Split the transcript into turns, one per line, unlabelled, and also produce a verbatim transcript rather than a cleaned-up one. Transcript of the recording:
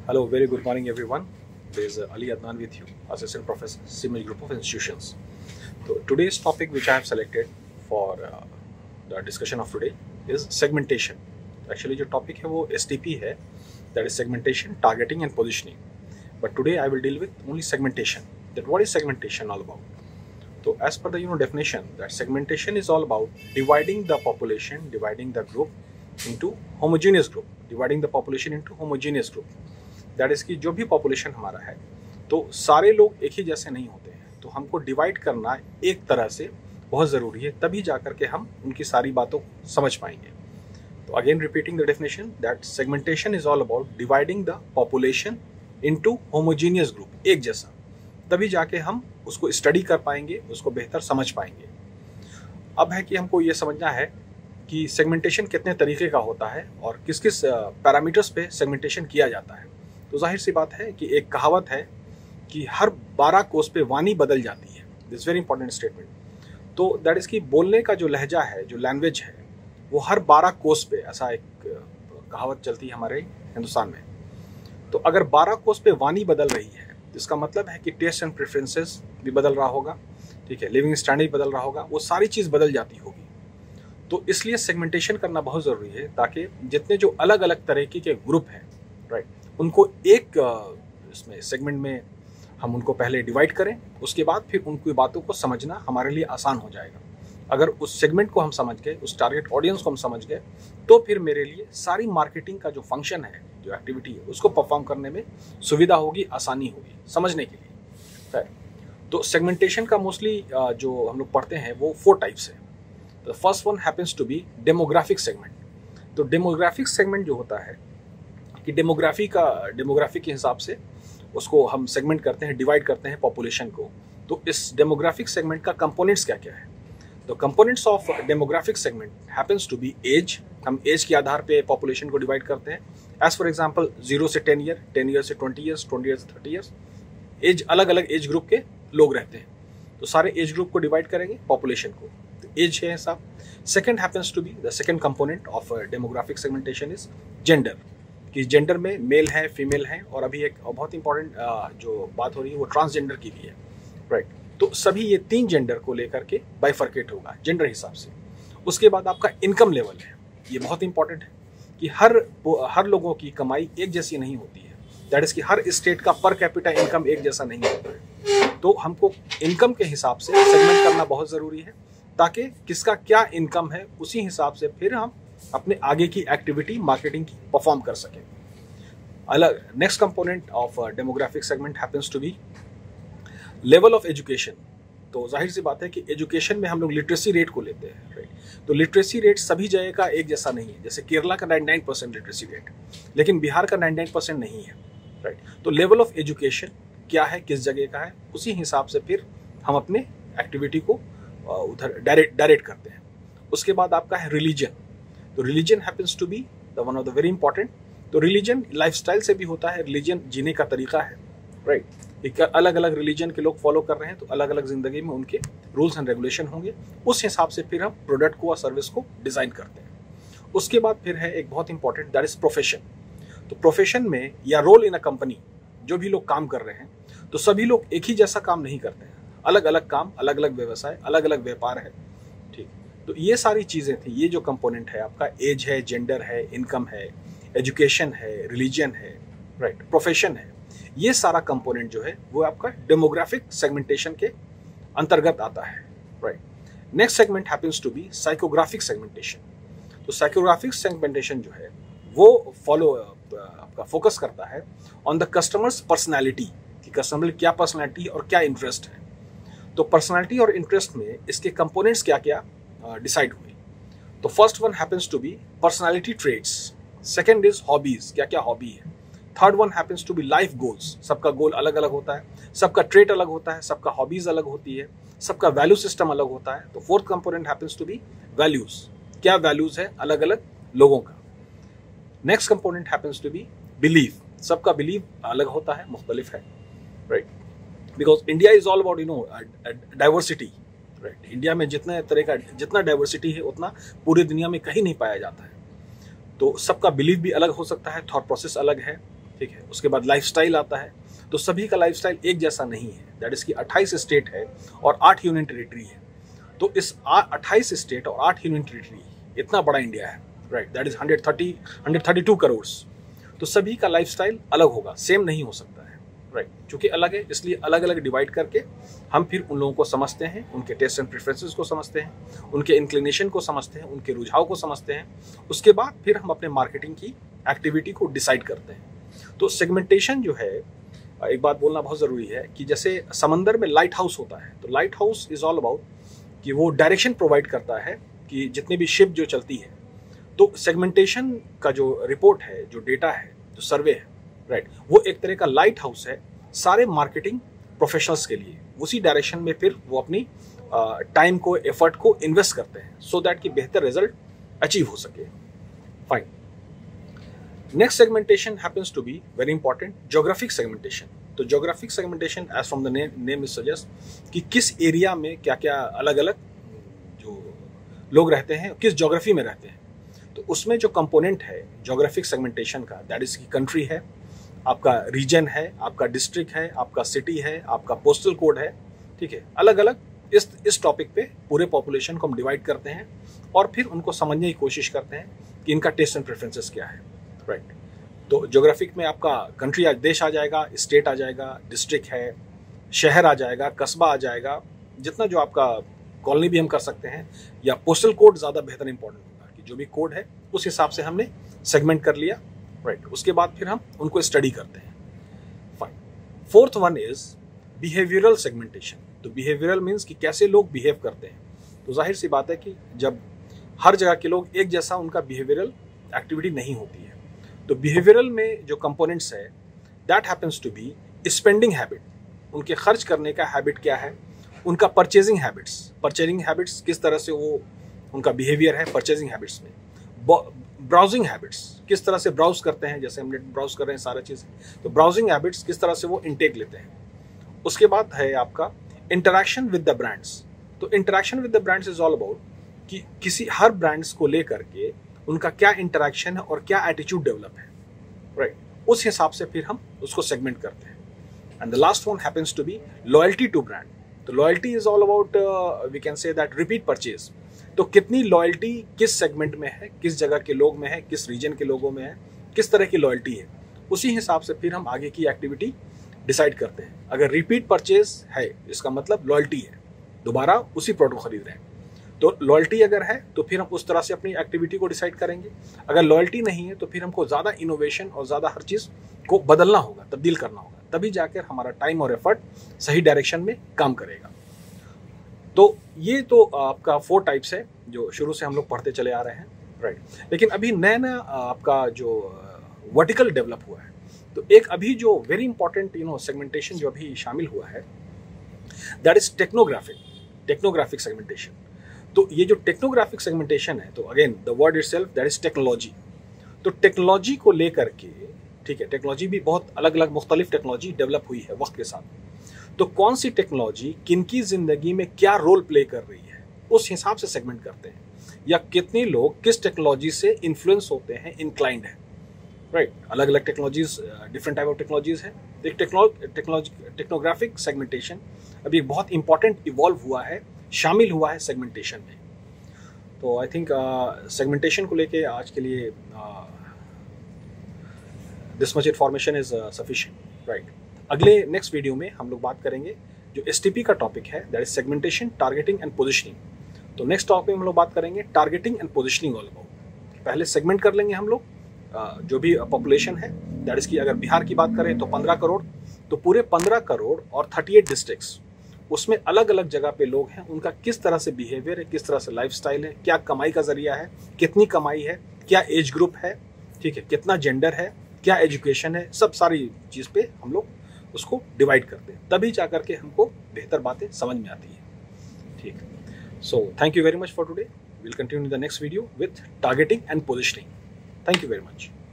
Hello, very good morning, everyone. This is Ali Adnan with you, Assistant Professor, Simaj Group of Institutions. So today's topic, which I have selected for uh, the discussion of today, is segmentation. Actually, जो topic है वो S T P है, that is segmentation, targeting, and positioning. But today I will deal with only segmentation. That what is segmentation all about? So as per the you know definition, that segmentation is all about dividing the population, dividing the group into homogeneous group, dividing the population into homogeneous group. That is कि जो भी population हमारा है तो सारे लोग एक ही जैसे नहीं होते हैं, तो हमको डिवाइड करना एक तरह से बहुत ज़रूरी है, तभी जा कर के हम उनकी सारी बातों को समझ पाएंगे. तो again repeating the definition, that segmentation is all about dividing the population into homogeneous group, एक जैसा, तभी जाके हम उसको स्टडी कर पाएंगे, उसको बेहतर समझ पाएंगे. अब है कि हमको ये समझना है कि सेगमेंटेशन कितने तरीके का होता है और किस किस पैरामीटर्स पे सेगमेंटेशन किया जाता है. तो जाहिर सी बात है कि एक कहावत है कि हर बारह कोस पे वाणी बदल जाती है. This very important statement. तो दैट इज़ कि बोलने का जो लहजा है, जो लैंग्वेज है, वो हर बारह कोस पे, ऐसा एक कहावत चलती है हमारे हिंदुस्तान में. तो अगर बारह कोस पे वाणी बदल रही है तो इसका मतलब है कि टेस्ट एंड प्रेफरेंसेस भी बदल रहा होगा, ठीक है, लिविंग स्टैंडर्ड बदल रहा होगा, वो सारी चीज़ बदल जाती होगी. तो इसलिए सेगमेंटेशन करना बहुत ज़रूरी है, ताकि जितने जो अलग अलग तरीके के ग्रुप हैं, राइट, उनको एक इसमें सेगमेंट में हम उनको पहले डिवाइड करें, उसके बाद फिर उनकी बातों को समझना हमारे लिए आसान हो जाएगा. अगर उस सेगमेंट को हम समझ गए, उस टारगेट ऑडियंस को हम समझ गए, तो फिर मेरे लिए सारी मार्केटिंग का जो फंक्शन है, जो एक्टिविटी है, उसको परफॉर्म करने में सुविधा होगी, आसानी होगी समझने के लिए. तो सेगमेंटेशन का मोस्टली जो हम लोग पढ़ते हैं वो फोर टाइप्स है. The first one happens to be demographic segment. तो डेमोग्राफिक सेगमेंट जो होता है कि डेमोग्राफी का डेमोग्राफी के हिसाब से उसको हम सेगमेंट करते हैं, डिवाइड करते हैं पॉपुलेशन को. तो इस डेमोग्राफिक सेगमेंट का कंपोनेंट्स क्या क्या है? तो components of demographic segment happens to be age. हम एज के आधार पे पॉपुलेशन को डिवाइड करते हैं. एज फॉर एग्जांपल जीरो से टेन ईयर, टेन ईयर से ट्वेंटी ईयर्स, ट्वेंटी ईयर से थर्टी ईयर्स, एज अलग अलग एज ग्रुप के लोग रहते हैं. तो सारे एज ग्रुप को डिवाइड करेंगे पॉपुलेशन को, तो एज है साहब. Second happens to be the second component of demographic segmentation is gender. कि जेंडर में मेल है, फीमेल है, और अभी एक बहुत इंपॉर्टेंट जो बात हो रही है वो ट्रांसजेंडर की भी है, राइट. तो सभी ये तीन जेंडर को लेकर के बाइफर्केट होगा जेंडर हिसाब से. उसके बाद आपका इनकम लेवल है, ये बहुत इंपॉर्टेंट है कि हर हर लोगों की कमाई एक जैसी नहीं होती है. दैट इज़ कि हर स्टेट का पर कैपिटा इनकम एक जैसा नहीं होता है. तो हमको इनकम के हिसाब से सेगमेंट करना बहुत ज़रूरी है, ताकि किसका क्या इनकम है उसी हिसाब से फिर हम अपने आगे की एक्टिविटी मार्केटिंग की परफॉर्म कर सकें. अलग next component of demographic segment happens to be level of education. तो जाहिर सी बात है कि एजुकेशन में हम लोग लिटरेसी रेट को लेते हैं, राइट. तो लिटरेसी रेट सभी जगह का एक जैसा नहीं है. जैसे केरला का ninety nine percent literacy rate, लेकिन बिहार का नाइन्टी नाइन परसेंट नहीं है, राइट. तो लेवल ऑफ एजुकेशन क्या है, किस जगह का है, उसी हिसाब से फिर हम अपने एक्टिविटी को उधर डायरेक्ट डायरेक्ट करते हैं. उसके बाद आपका है रिलीजन. तो religion happens to be the one of the very important. तो रिलीजन लाइफस्टाइल से भी होता है, रिलीजन जीने का तरीका है, राइट. एक अलग अलग रिलीजन के लोग फॉलो कर रहे हैं, तो अलग अलग जिंदगी में उनके रूल्स एंड रेगुलेशन होंगे, उस हिसाब से फिर हम प्रोडक्ट को और सर्विस को डिज़ाइन करते हैं. उसके बाद फिर है एक बहुत इंपॉर्टेंट, दैट इज प्रोफेशन. तो प्रोफेशन में या रोल इन अ कंपनी जो भी लोग काम कर रहे हैं, तो सभी लोग एक ही जैसा काम नहीं करते हैं, अलग अलग काम, अलग अलग व्यवसाय, अलग अलग व्यापार है, ठीक. तो ये सारी चीज़ें थी. ये जो कंपोनेंट है आपका, एज है, जेंडर है, इनकम है, एजुकेशन है, रिलीजन है, राइट, प्रोफेशन है, ये सारा कंपोनेंट जो है वो आपका डेमोग्राफिक सेगमेंटेशन के अंतर्गत आता है, right. Next segment happens to be psychographic segmentation. तो साइकोग्राफिक सेगमेंटेशन जो है वो फॉलो आपका फोकस करता है ऑन द कस्टमर्स पर्सनैलिटी, कि कस्टमर क्या पर्सनैलिटी और क्या इंटरेस्ट है. तो पर्सनैलिटी और इंटरेस्ट में इसके कंपोनेंट्स क्या क्या डिसाइड हुए. तो first one happens to be personality traits. Second is hobbies, क्या क्या हॉबी है. Third one happens to be life goals. सबका गोल अलग अलग होता है, सबका ट्रेट अलग होता है, सबका हॉबीज अलग होती है, सबका वैल्यू सिस्टम अलग होता है. तो fourth component happens to be values, क्या वैल्यूज है अलग अलग लोगों का. Next component happens to be belief. सबका बिलीव अलग होता है, मुख्तलिफ है, right. Because India is all about you know diversity, right. India में जितने तरह का जितना डाइवर्सिटी है उतना पूरी दुनिया में कहीं नहीं पाया जाता है. तो सबका बिलीव भी अलग हो सकता है, थॉट प्रोसेस अलग है, ठीक है। उसके बाद लाइफस्टाइल आता है, तो सभी का लाइफस्टाइल एक जैसा नहीं है। दैट इज की अट्ठाईस स्टेट है और आठ यूनियन टेरिटरी है। तो इस अट्ठाईस स्टेट और आठ यूनियन टेरिटरी, इतना बड़ा इंडिया है, right, that is hundred thirty hundred thirty two crore. तो सभी का लाइफस्टाइल अलग होगा, सेम नहीं हो सकता है, राइट। क्योंकि अलग है, इसलिए अलग अलग डिवाइड करके हम फिर उन लोगों को समझते हैं, उनके टेस्ट एंड प्रेफरेंसेस को समझते हैं, उनके इंक्लिनेशन को समझते हैं, उनके रुझाव को समझते हैं। उसके बाद फिर हम अपने मार्केटिंग की एक्टिविटी को डिसाइड करते हैं। तो सेगमेंटेशन जो है, एक बात बोलना बहुत ज़रूरी है कि जैसे समंदर में लाइट हाउस होता है, तो light house is all about कि वो डायरेक्शन प्रोवाइड करता है कि जितनी भी शिप जो चलती है। तो सेगमेंटेशन का जो रिपोर्ट है, जो डेटा है, जो सर्वे है, राइट, वो एक तरह का लाइट हाउस है सारे मार्केटिंग प्रोफेशनल्स के लिए। उसी डायरेक्शन में फिर वो अपनी टाइम को, एफर्ट को इन्वेस्ट करते हैं सो दैट कि बेहतर रिजल्ट अचीव हो सके। Fine. Next segmentation happens to be very important, geographic segmentation. तो geographic segmentation as from the name is suggest कि किस एरिया में क्या क्या अलग अलग जो लोग रहते हैं, किस ज्योग्राफी में रहते हैं। तो उसमें जो कंपोनेंट है ज्योग्राफिक सेगमेंटेशन का, दैट इज की कंट्री है, आपका रीजन है, आपका डिस्ट्रिक्ट है, आपका सिटी है, आपका पोस्टल कोड है, ठीक है। अलग अलग इस इस टॉपिक पे पूरे पॉपुलेशन को हम डिवाइड करते हैं और फिर उनको समझने की कोशिश करते हैं कि इनका टेस्ट एंड प्रेफरेंसेस क्या है, राइट। तो ज्योग्राफिक में आपका कंट्री, देश आ जाएगा, स्टेट आ जाएगा, डिस्ट्रिक्ट है, शहर आ जाएगा, कस्बा आ जाएगा, जितना जो आपका कॉलोनी भी हम कर सकते हैं, या पोस्टल कोड ज़्यादा बेहतर इंपॉर्टेंट होगा कि जो भी कोड है उस हिसाब से हमने सेगमेंट कर लिया, राइट। उसके बाद फिर हम उनको स्टडी करते हैं। Fine. Fourth one is behavioural segmentation. तो बिहेवियरल मीन्स कि कैसे लोग बिहेव करते हैं। तो जाहिर सी बात है कि जब हर जगह के लोग एक जैसा, उनका बिहेवियरल एक्टिविटी नहीं होती है। तो बिहेवियरल में जो कंपोनेंट्स है, that happens to be spending habit. उनके खर्च करने का हैबिट क्या है, उनका परचेजिंग हैबिट्स, परचेजिंग हैबिट्स किस तरह से वो उनका बिहेवियर है परचेजिंग हैबिट्स में। ब्राउजिंग हैबिट्स, किस तरह से ब्राउज करते हैं, जैसे हम नेट ब्राउज कर रहे हैं सारा चीज़, तो ब्राउजिंग हैबिट्स किस तरह से वो इनटेक लेते हैं। उसके बाद है आपका इंटरेक्शन विद द ब्रांड्स। तो interaction with the brands is all about कि किसी हर ब्रांड्स को लेकर के उनका क्या इंटरेक्शन है और क्या एटीट्यूड डेवलप है, राइट। उस हिसाब से फिर हम उसको सेगमेंट करते हैं। And the last one happens to be loyalty to brand. तो loyalty is all about we can say that repeat purchase. तो कितनी लॉयल्टी किस सेगमेंट में है, किस जगह के लोग में है, किस रीजन के लोगों में है, किस तरह की लॉयल्टी है, उसी हिसाब से फिर हम आगे की एक्टिविटी डिसाइड करते हैं। अगर रिपीट परचेज है, इसका मतलब लॉयल्टी है, दोबारा उसी प्रोडक्ट खरीद रहे हैं। तो लॉयल्टी अगर है तो फिर हम उस तरह से अपनी एक्टिविटी को डिसाइड करेंगे। अगर लॉयल्टी नहीं है तो फिर हमको ज़्यादा इनोवेशन और ज़्यादा हर चीज़ को बदलना होगा, तब्दील करना होगा, तभी जाकर हमारा टाइम और एफर्ट सही डायरेक्शन में काम करेगा। तो ये तो आपका फोर टाइप्स है जो शुरू से हम लोग पढ़ते चले आ रहे हैं, राइट। लेकिन अभी नया नया आपका जो वर्टिकल डेवलप हुआ है, तो एक अभी जो very important you know segmentation जो अभी शामिल हुआ है, that is technographic technographic segmentation. तो ये जो टेक्नोग्राफिक सेगमेंटेशन है, तो again the word itself that is technology. तो टेक्नोलॉजी को लेकर के, ठीक है, टेक्नोलॉजी भी बहुत अलग अलग मुख्तलिफ टेक्नोलॉजी डेवलप हुई है वक्त के साथ। तो कौन सी टेक्नोलॉजी किनकी जिंदगी में क्या रोल प्ले कर रही है, उस हिसाब से सेगमेंट करते हैं। या कितने लोग किस टेक्नोलॉजी से इन्फ्लुएंस होते हैं, इंक्लाइंड है, राइट। अलग अलग technologies, different type of technologies है। एक टेक्नोलॉजी टेक्नोग्राफिक सेगमेंटेशन अभी बहुत इंपॉर्टेंट इवॉल्व हुआ है, शामिल हुआ है सेगमेंटेशन में। तो आई थिंक सेगमेंटेशन को लेके आज के लिए this much information is sufficient, right. अगले नेक्स्ट वीडियो में हम लोग बात करेंगे जो एस टी पी का टॉपिक है, that is segmentation, targeting and positioning. तो नेक्स्ट टॉपिक में हम लोग बात करेंगे targeting and positioning all about. पहले सेगमेंट कर लेंगे हम लोग जो भी पॉपुलेशन है, दैट इज की अगर बिहार की बात करें तो पंद्रह करोड़, तो पूरे पंद्रह करोड़ और अड़तीस डिस्ट्रिक्ट्स, उसमें अलग अलग जगह पे लोग हैं, उनका किस तरह से बिहेवियर है, किस तरह से लाइफस्टाइल है, क्या कमाई का जरिया है, कितनी कमाई है, क्या एज ग्रुप है, ठीक है, कितना जेंडर है, क्या एजुकेशन है, सब सारी चीज़ पे हम लोग उसको डिवाइड करते हैं, तभी जाकर के हमको बेहतर बातें समझ में आती है, ठीक। So thank you very much for today. Will continue in the next video with targeting and positioning. Thank you very much.